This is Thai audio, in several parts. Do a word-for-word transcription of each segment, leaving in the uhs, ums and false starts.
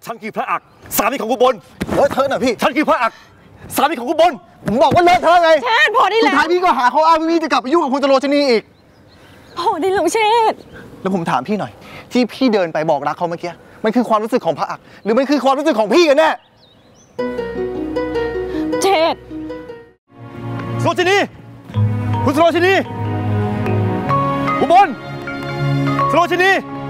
ฉันคือพระอักสามีของอุบลเลอะเทอะนะพี่ฉันคือพระอักสามีของอุบลผมบอกว่าเลอะเทอะไงเชษพอได้แล้วสุดท้ายพี่ก็หาเขาอ้างว่าพี่จะกลับไปยุ่งกับคุณสโรชนีอีกพอได้แล้วเชษแล้วผมถามพี่หน่อยที่พี่เดินไปบอกรักเขาเมื่อกี้มันคือความรู้สึกของพระอักหรือมันคือความรู้สึกของพี่กันแน่เชษสโรชนีคุณสโรชนีอุบลสโรชนี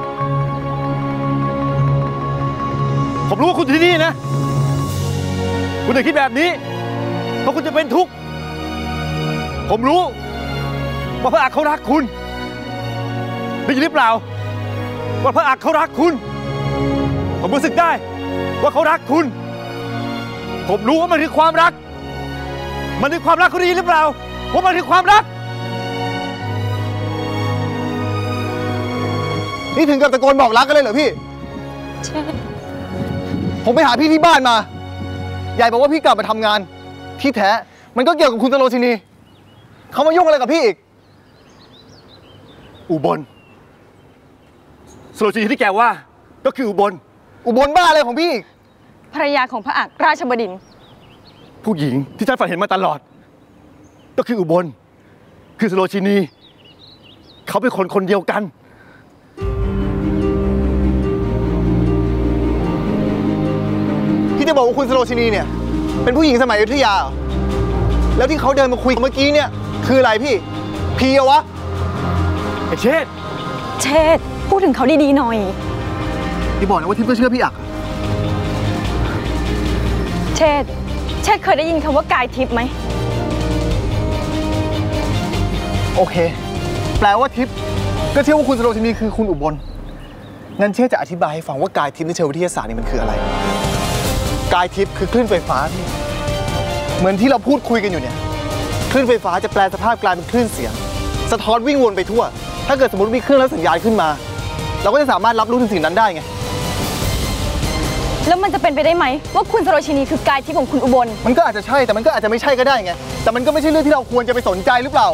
ผมรู้ว่าคุณที่นี่นะคุณถึงคิดแบบนี้เพราะคุณจะเป็นทุกข์ผมรู้ว่าพระอักเขารักคุณได้ยินหรือเปล่าว่าพระอักเขารักคุณผมรู้สึกได้ว่าเขารักคุณผมรู้ว่ามันคือความรักมันคือความรักคุณได้ยินหรือเปล่าว่ามันคือความรักนี่ถึงกับตะโกนบอกรักกันเลยเหรอพี่ใช่ผมไปหาพี่ที่บ้านมายายบอกว่าพี่กลับมาทำงานที่แท้มันก็เกี่ยวกับคุณสโรชนีเขามายุ่งอะไรกับพี่อีกอุบลสโรชนีที่แกว่าก็คืออุบลอุบลบ้าอะไรของพี่อีกภรรยาของพระอักราชบดินทร์ผู้หญิงที่ฉันฝันเห็นมาตลอดก็คืออุบลคือสโรชนีเขาเป็นคนคนเดียวกันพี่จะบอกว่าคุณสโรชนีเนี่ยเป็นผู้หญิงสมัยอยุธยาแล้วที่เขาเดินมาคุยเมื่อกี้เนี่ยคืออะไรพี่พีอะวะไอ้เชษเชษพูดถึงเขาดีๆหน่อยพี่บอกนะว่าทิพย์ก็เชื่อพี่อักเชษเชษเคยได้ยินคำว่ากายทิพย์ไหมโอเคแปลว่าทิพย์ก็เชื่อว่าคุณสโรชนีคือคุณอุบลงั้นเชษจะอธิบายให้ฟังว่ากายทิพย์ในเชิงวิทยาศาสตร์นี่มันคืออะไรกายทิพย์คือคลื่นไฟฟ้าพี่เหมือนที่เราพูดคุยกันอยู่เนี่ยคลื่นไฟฟ้าจะแปลสภาพกลายเป็นคลื่นเสียงสะท้อนวิ่งวนไปทั่วถ้าเกิดสมมติมีคลื่นแล้วสัญญาณขึ้นมาเราก็จะสามารถรับรู้ถึงสิ่งนั้นได้ไงแล้วมันจะเป็นไปได้ไหมว่าคุณสโรชนีคือกายทิพย์ของคุณอุบลมันก็อาจจะใช่แต่มันก็อาจจะไม่ใช่ก็ได้ไงแต่มันก็ไม่ใช่เรื่องที่เราควรจะไปสนใจหรือเปล่า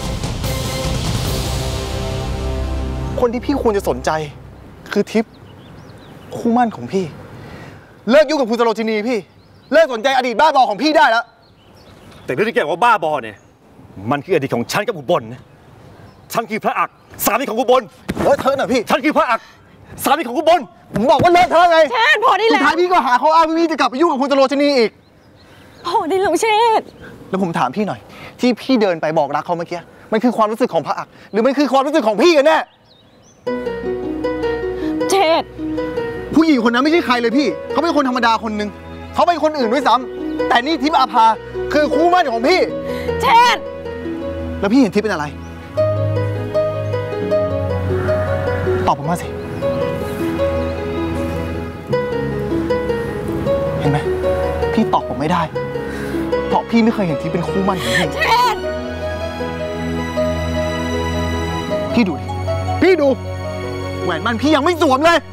คนที่พี่ควรจะสนใจคือทิพย์คู่มั่นของพี่เลิกยุ่งกับคุณสโรชนีพี่เลิกสนใจอดีตบ้าบอของพี่ได้แล้วแต่เรื่องที่แกบอกว่าบ้าบอเนี่ยมันคืออดีตของฉันกับอุบลนะฉันคือพระอักสามีของอุบลเลอะเทอะนะพี่ฉันคือพระอักสามีของอุบลผมบอกว่าเลอะเทอะไงเชษพอได้แล้วสุดท้ายพี่ก็หาเขาอ้างว่าพี่จะกลับไปยุ่งกับคุณสโรชนีอีกพอได้แล้วเชษแล้วผมถามพี่หน่อยที่พี่เดินไปบอกรักเขาเมื่อกี้มันคือความรู้สึกของพระอักหรือมันคือความรู้สึกของพี่กันแน่เชษผู้หญิงคนนั้นไม่ใช่ใครเลยพี่เขาเป็นคนธรรมดาคนหนึ่งเขาเป็นคนอื่นด้วยซ้ำแต่นี่ทิพย์อาภาคือคู่มั่นของพี่เชษแล้วพี่เห็นทิพย์เป็นอะไรตอบผมมาสิเห็นไหมพี่ตอบผมไม่ได้เพราะพี่ไม่เคยเห็นทิพย์เป็นคู่มั่นของพี่เชษพี่ดูดิพี่ดูแหวนมันพี่ยังไม่สวมเลย